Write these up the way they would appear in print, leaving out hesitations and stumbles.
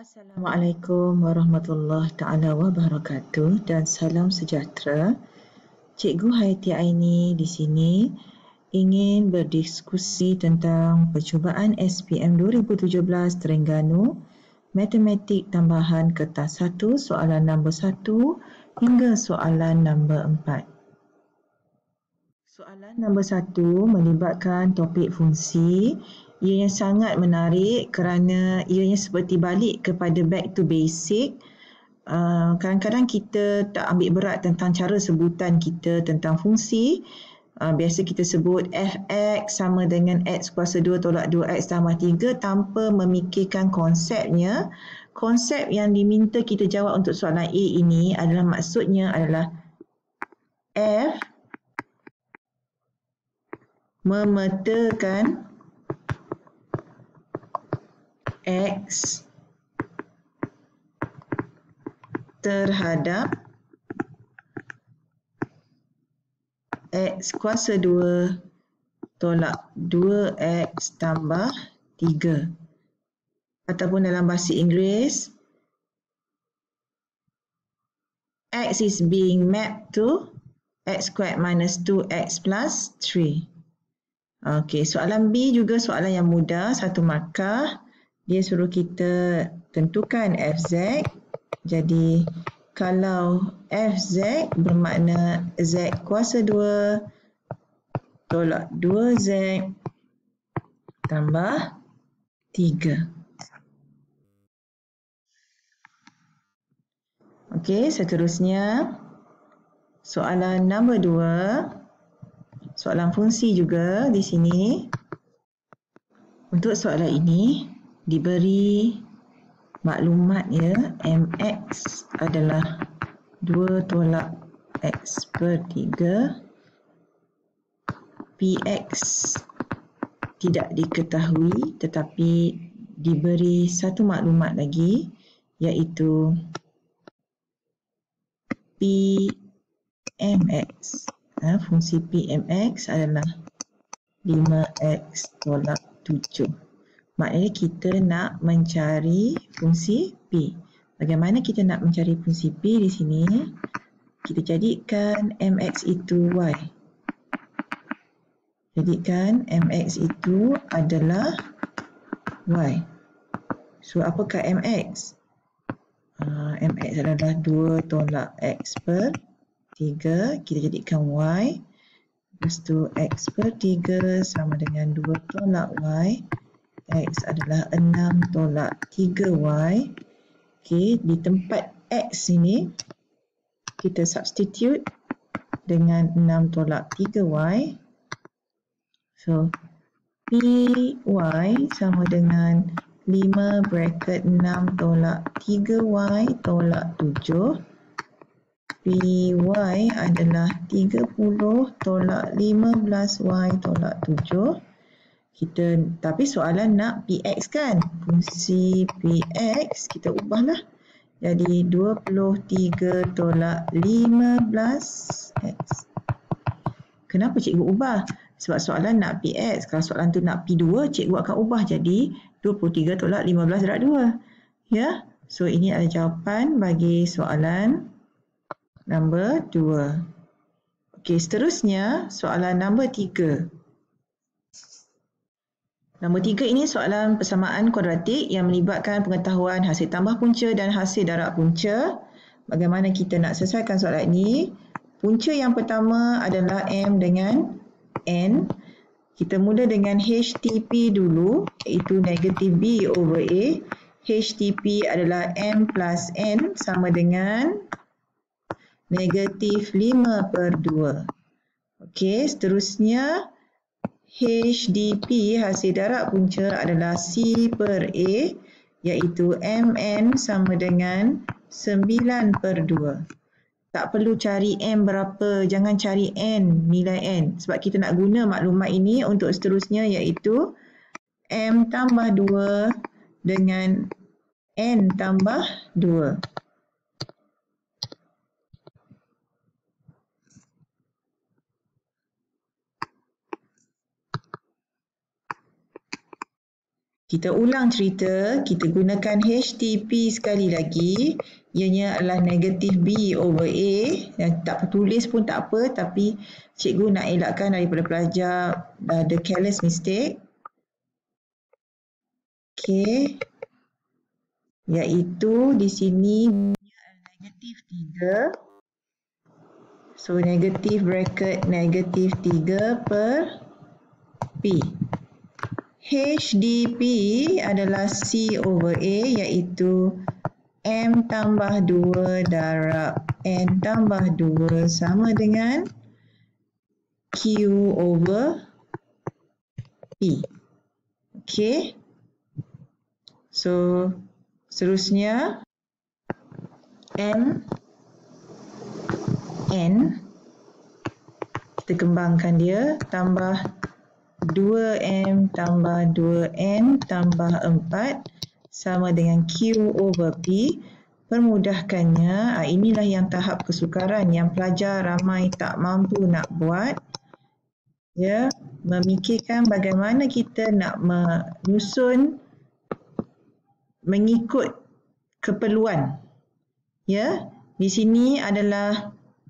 Assalamualaikum warahmatullahi taala wabarakatuh dan salam sejahtera. Cikgu Hayati Aini di sini ingin berdiskusi tentang percubaan SPM 2017 Terengganu Matematik Tambahan Kertas 1 soalan nombor 1 hingga soalan nombor 4. Soalan nombor 1 melibatkan topik fungsi. Ianya sangat menarik kerana ianya seperti balik kepada back to basic. Kadang-kadang kita tak ambil berat tentang cara sebutan kita tentang fungsi. Biasa kita sebut fx sama dengan x kuasa 2 tolak 2x tambah 3 tanpa memikirkan konsepnya. Konsep yang diminta kita jawab untuk soalan A ini adalah maksudnya adalah f memetakan x terhadap x kuasa 2 tolak 2x tambah 3. Ataupun dalam bahasa Inggeris, x is being mapped to x squared minus 2x plus 3. Okey, soalan B juga soalan yang mudah, 1 markah. Dia suruh kita tentukan fz. Jadi, kalau fz bermakna z kuasa 2 tolak 2z tambah 3. Okey, seterusnya soalan nombor 2. Soalan fungsi juga di sini. Untuk soalan ini diberi maklumat ya, mx adalah 2 tolak x per 3. Px tidak diketahui tetapi diberi satu maklumat lagi iaitu Pmx. Fungsi Pmx adalah 5x tolak 7. Maknanya kita nak mencari fungsi P. Bagaimana kita nak mencari fungsi P di sini? Kita jadikan mx itu y. Jadikan mx itu adalah y. So, apakah mx? Mx adalah 2 tolak x per 3. Kita jadikan y. Lepas tu x per 3 sama dengan 2 tolak y. X adalah 6 tolak 3y. Okey, di tempat x ini kita substitute dengan 6 tolak 3y. So, py sama dengan 5 bracket 6 tolak 3y tolak 7. Py adalah 30 tolak 15y tolak 7. Tapi soalan nak px kan? Fungsi px kita ubahlah. Jadi 23 tolak 15x. Kenapa cikgu ubah? Sebab soalan nak px. Kalau soalan tu nak p2, cikgu akan ubah jadi 23 tolak 15 darab 2. Ya? So ini adalah jawapan bagi soalan nombor 2. Okey, seterusnya soalan nombor 3. Nombor 3 ini soalan persamaan kuadratik yang melibatkan pengetahuan hasil tambah punca dan hasil darab punca. Bagaimana kita nak selesaikan soalan ini? Punca yang pertama adalah m dengan n. Kita mula dengan HTP dulu, iaitu negatif b over a. HTP adalah m plus n sama dengan negatif 5 per 2. Okey, seterusnya HDP hasil darab punca adalah C per A, iaitu MN sama dengan 9 per 2. Tak perlu cari M berapa, jangan cari N, nilai N. Sebab kita nak guna maklumat ini untuk seterusnya iaitu M tambah 2 dengan N tambah 2. Kita ulang cerita, kita gunakan HTP sekali lagi. Ianya adalah negatif B over A. Dan tak tulis pun tak apa, tapi cikgu nak elakkan daripada pelajar the careless mistake. Okey. Iaitu di sini negatif 3. So, negatif bracket negatif 3 per P. HDP adalah C over A iaitu M tambah 2 darab N tambah 2 sama dengan Q over P. Okey. So, seterusnya M, N, kita kembangkan dia, tambah 2M tambah 2N tambah 4 sama dengan Q over P. Permudahkannya, inilah yang tahap kesukaran yang pelajar ramai tak mampu nak buat. Ya, memikirkan bagaimana kita nak menyusun mengikut keperluan. Ya, di sini adalah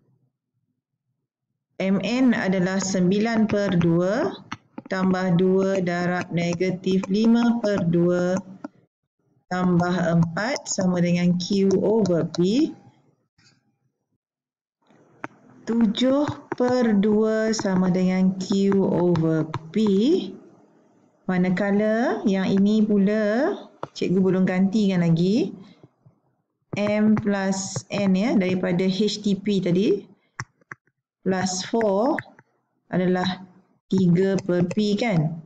MN adalah 9 per 2 tambah 2 darab negatif 5 per 2 tambah 4 sama dengan Q over P. 7 per 2 sama dengan Q over P. Manakala yang ini pula cikgu belum gantikan lagi. M plus N ya, daripada HTP tadi. Plus 4 adalah 3 per P kan.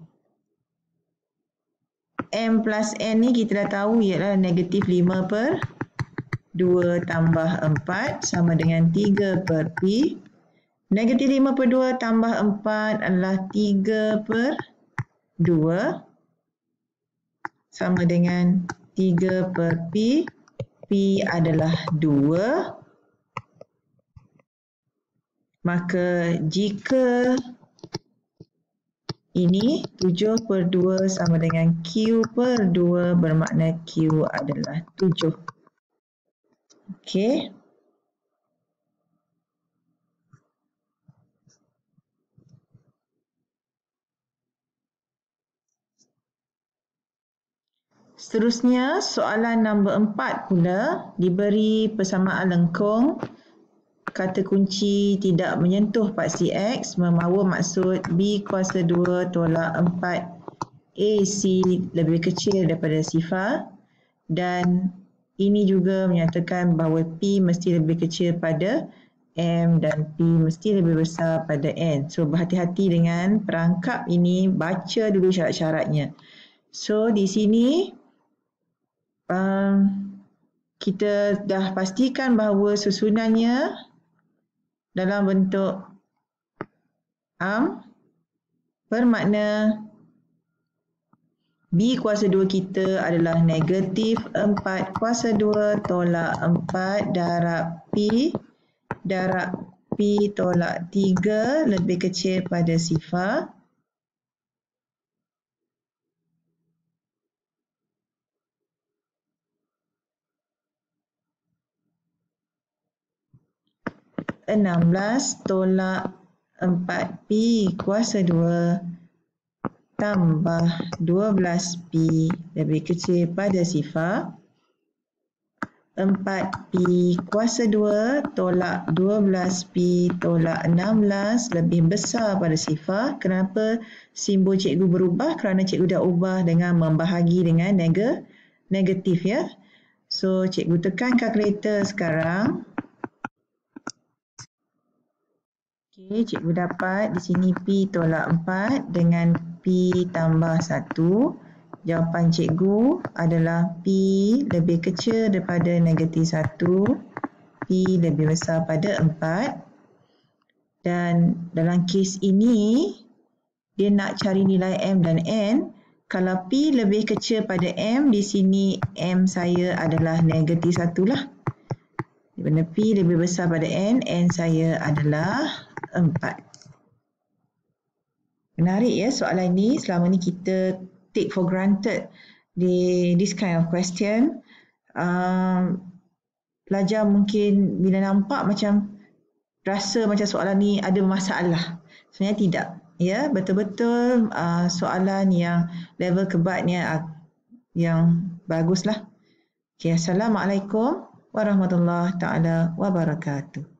M plus N ni kita dah tahu ialah negatif 5 per 2 tambah 4 sama dengan 3 per P. Negatif 5 per 2 tambah 4 adalah 3 per 2 sama dengan 3 per P. P adalah 2. Maka jika ini 7 per 2 sama dengan Q per 2 bermakna Q adalah 7. Okey. Seterusnya, soalan nombor 4 pula diberi persamaan lengkung. Kata kunci tidak menyentuh paksi X membawa maksud B kuasa 2 tolak 4 AC lebih kecil daripada sifar. Dan ini juga menyatakan bahawa P mesti lebih kecil pada M dan P mesti lebih besar pada N. So, berhati-hati dengan perangkap ini, baca dulu syarat-syaratnya. So, di sini kita dah pastikan bahawa susunannya dalam bentuk bermakna B kuasa 2 kita adalah negatif 4 kuasa 2 tolak 4 darab P tolak 3 lebih kecil pada sifar. Enam belas tolak 4P kuasa 2 tambah 12P lebih kecil pada sifar. 4P kuasa 2 tolak 12P tolak 16 lebih besar pada sifar. Kenapa simbol cikgu berubah? Kerana cikgu dah ubah dengan membahagi dengan negatif ya. So, cikgu tekan kalkulator sekarang. Okey, cikgu dapat di sini P tolak 4 dengan P tambah 1. Jawapan cikgu adalah P lebih kecil daripada negatif 1. P lebih besar pada 4. Dan dalam kes ini, dia nak cari nilai M dan N. Kalau P lebih kecil pada M, di sini M saya adalah negatif 1 lah. Di mana P lebih besar pada N saya adalah 4. Menarik ya soalan ni. Selama ni kita take for granted this kind of question. Pelajar mungkin bila nampak macam rasa macam soalan ni ada masalah. Sebenarnya tidak. Ya, betul-betul soalan yang level kebatnya yang baguslah. Okay, Assalamualaikum warahmatullahi taala wabarakatuh.